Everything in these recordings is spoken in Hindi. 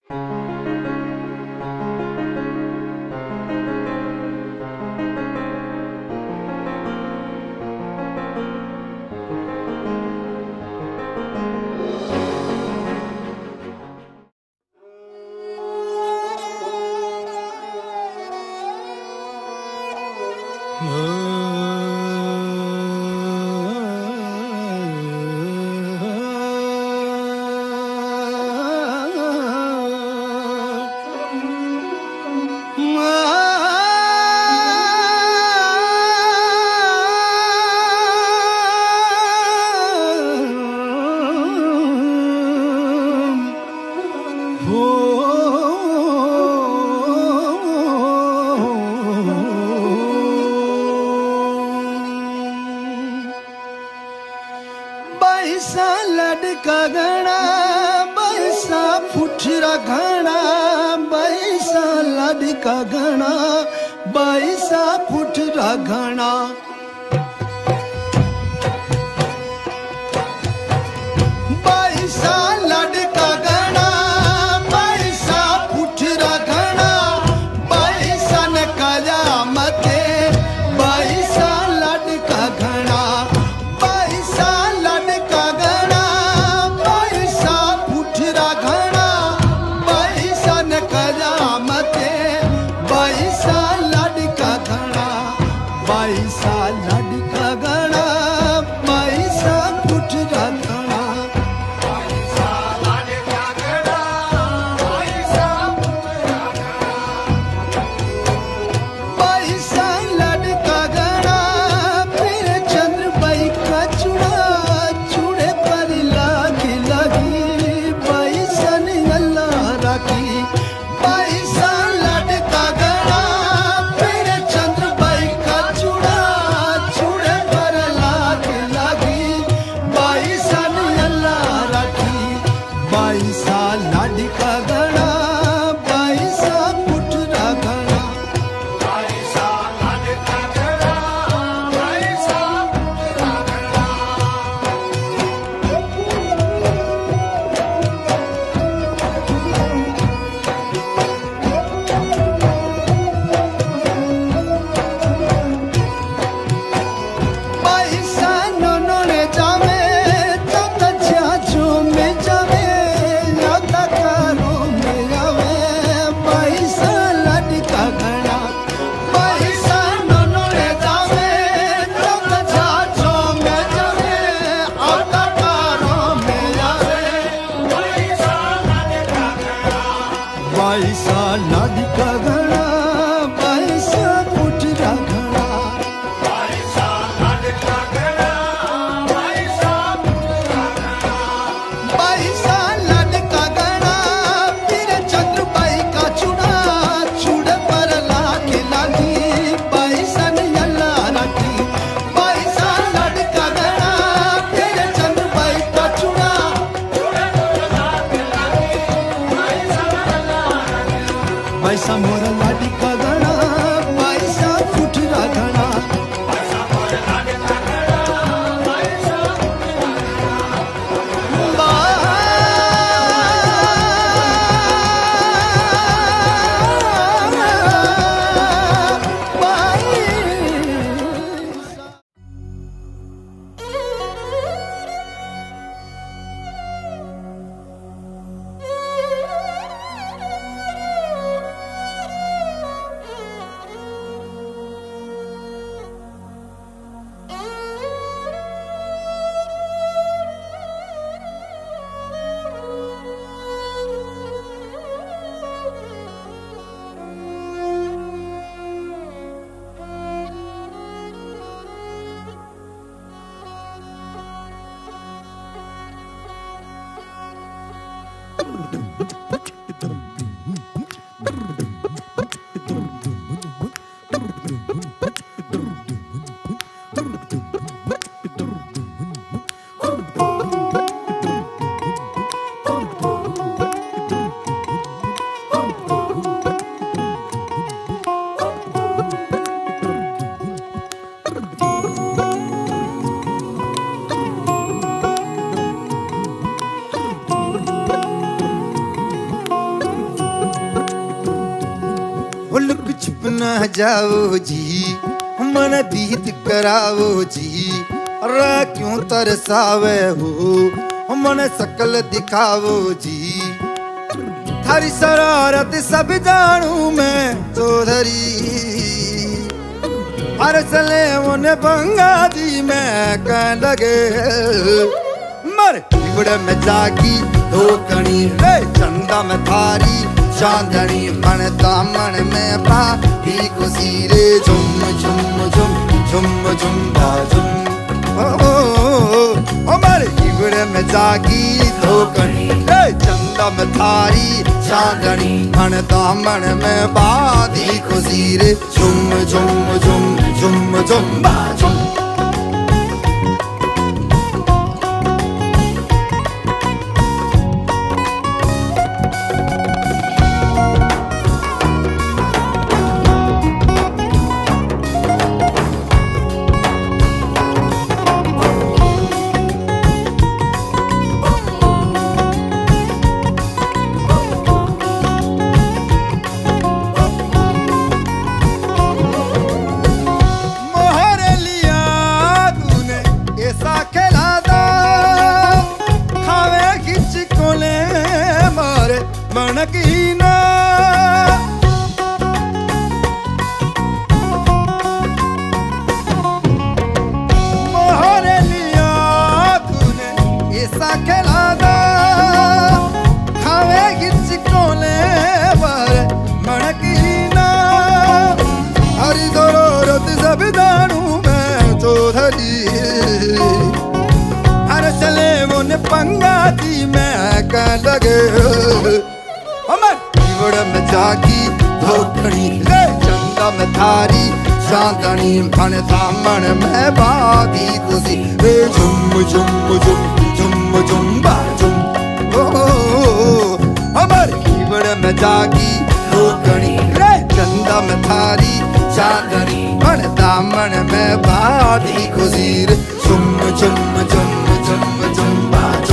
बैसा लड़का घना बैसा फुटरा घना बैसा लड़का घना बैसा फुटरा घना बैसा लड़का घना बैसा फुटरा घना बैसा न कयामते बैसा लड़का घना बैसा लड़का घना बैसा फुटरा घना बैसा न कयामते बैसा लड़का घना बैसा लड़का घना बैसा फुटरा घना बैसा लड़का घना फिर चंद्र बाई का चूड़ा चूड़े पर लागी लगी बैसा ने अल्लाह राखी बैसा लड़का घना फिर चंद्र बाई का चूड़ा चूड़े पर लागी लगी बैसा ने अल्लाह राखी बैसा लड़का घना बैसा फुटरा घना बैसा नोने जावे तता चाचो में जावे यादा कारो में जावे बैसा लड़का घना बैसा नोने जावे तता चाचो में जावे यादा कारो में जावे बैसा लड़का घना बैसा फुटरा घना बैसा लड़का घना फिर चंद्र बाई का चूड़ा चूड़े पर लागे लगी बैसा ने अल्लाह राखी बैसा लड़का घना फिर चंद्र बाई का चूड़ा बैसा मोरा लड़का घना बैसा फुटरा घना जाओ जी, मन दीद कराओ जी, रे क्यों तरसावे हो मन शकल दिखाओ जी। थारी शरारत सब जानू मैं चौधरी, हर चले उन्हें बंगा दी मैं कह लगे। मर बिगड़ में जागी धोकनी रे चंदा में थारी चांदनी, मन दामन में पाही खुशी रे झुम झुम झुम झुम झुम बाजुम। मर बिगड़ में जागी धोकनी रे चंदा में थारी चांदनी, मन दामन में बाधी खुशी रे झुम झुम झुम झुम झुम बाजुम। पंगाती मैं कह लगे। हमर बिगड़ में जागी धोकनी रे चंदा में थारी चांदनी, मन दामन में बाधी खुशी रे झुम झुम झुम झुम झुम बाजुम। हमर बिगड़ में जागी धोकनी रे चंदा में थारी चांदनी, मन दामन में बाधी खुशी रे झुम झुम झुम झुम झुम बाजुम।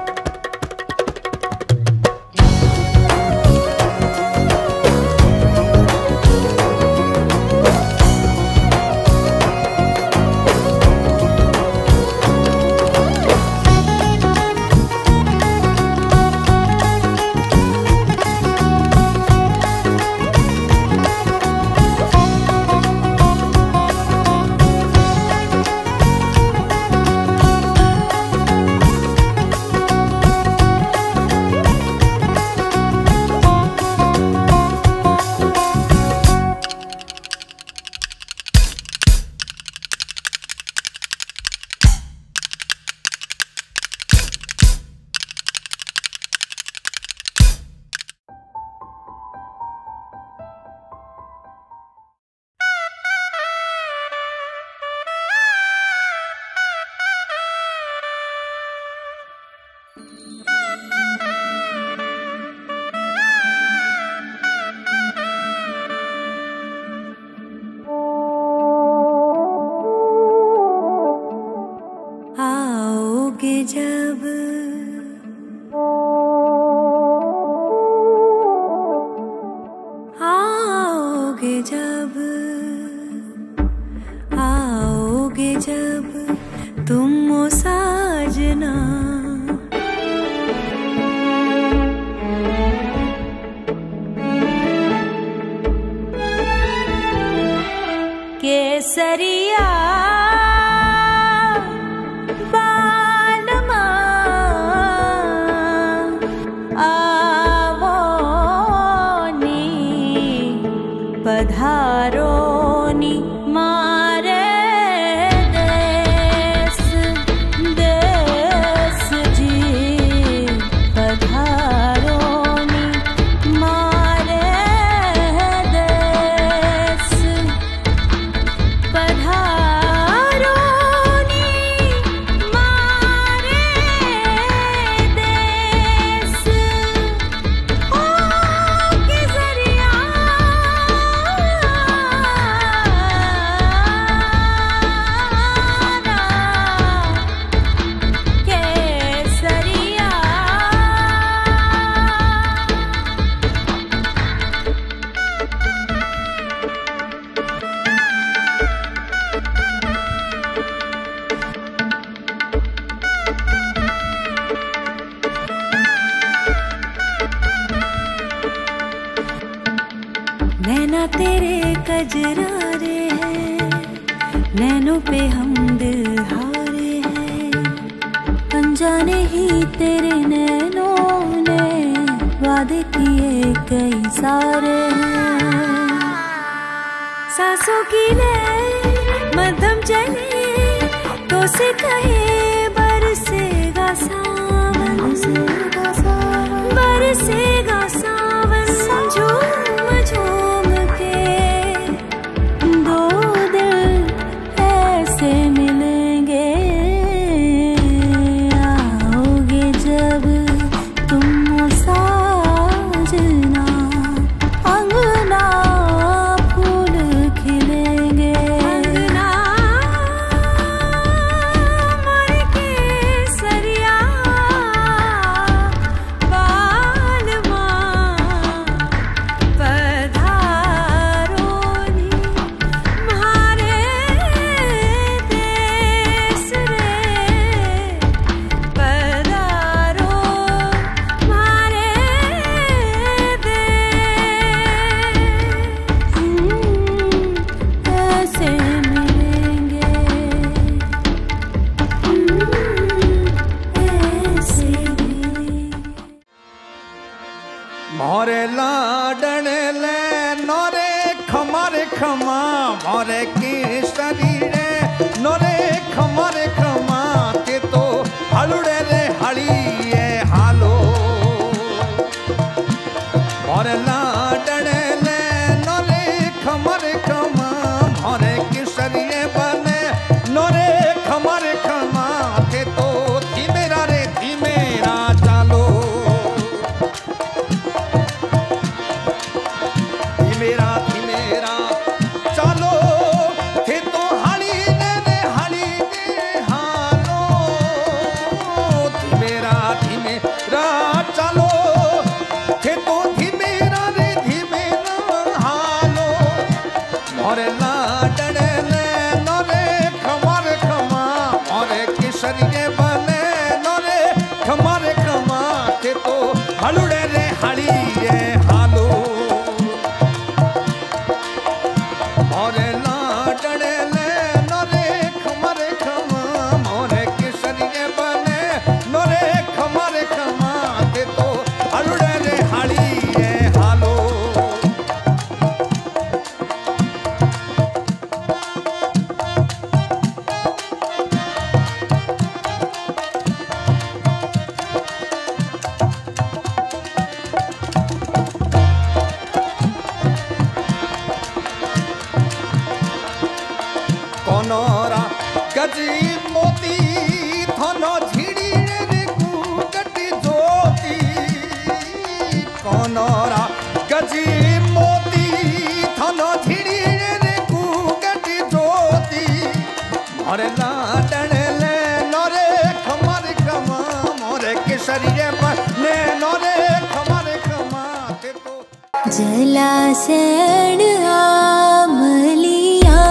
जब आओगे जब आओगे जब तुम ओ साजना, केसरिया पधारोनी मारे देश देश जी, पधारोनी मारे देश, पधारोनी मारे देश। ओ केसरिया नैना तेरे कजरारे हैं, नैनों पे हम दिल हारे हैं। अनजाने ही तेरे नैनों ने वादे किए कई सारे हैं। सांसों की लय मध्यम चले तो से कहे बरसेगा सावन, बरसेगा सावन। झूम झूम के दो दिल ऐसे मिलेंगे, आओगे जब तुम साजना, अंगना फूल खिलेंगे। अंगना मोर केसरिया बालमा पधारो नी, म्हारे देश रे पधारो, म्हारे देश। ऐसे मिलेंगे, ऐसे मिलेंगे। मोरे लाडने ले नोरे खमारे खमा, मोरे केसरी रे नोरे खमारे खमा, ते तो हलुड़े रे हड़िए हालो। मोरे लाडने ले नोरे खमारे खमा, मोरे केसरी बने नोरे खमारे खमा, ते तो धीमेरा रे धीमेरा चालो। धीमेरा धीमेरा चालो, थे तो हाली ने हालो। धीमेरा धीमेरा चालो, थे तो धीमेरा रे धीमेरा हालो। मोरे लाडने ले नोरे खमारे खमा, मोरे केसरिये बने नोरे खमारे खमा, थे तो हलुड़े रे हड़िये हालो। मोरे लाडने ले नोरे खमारे खमा, मोरे केसरिये बने नोरे खमारे खमा, ते तो हलुड़े रे हड़िये हालो। कोनोरा गजी मोती थनो झिड़ी रे कुकटी जोती। कोनोरा गजी मोती थनो झिड़ी रे कुकटी जोती। मोरे लाडने ले नोरे खमारे खमा, मोरे केसरिये बने नोरे खमारे खमा, ते तो जलाशय आमलिया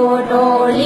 डोली